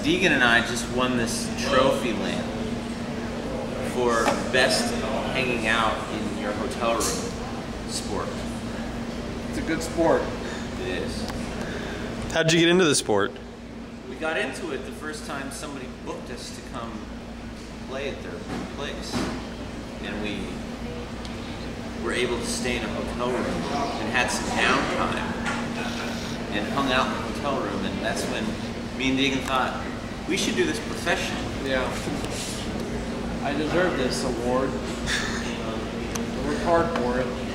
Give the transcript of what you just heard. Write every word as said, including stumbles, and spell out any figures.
Deagan and I just won this trophy land for best hanging out in your hotel room sport. It's a good sport. It is. How'd you get into the sport? We got into it the first time somebody booked us to come play at their place. And we were able to stay in a hotel room and had some downtime and hung out in the hotel room, and that's when me and Deagan thought, we should do this professionally. Yeah. I deserve this award. I worked hard for it.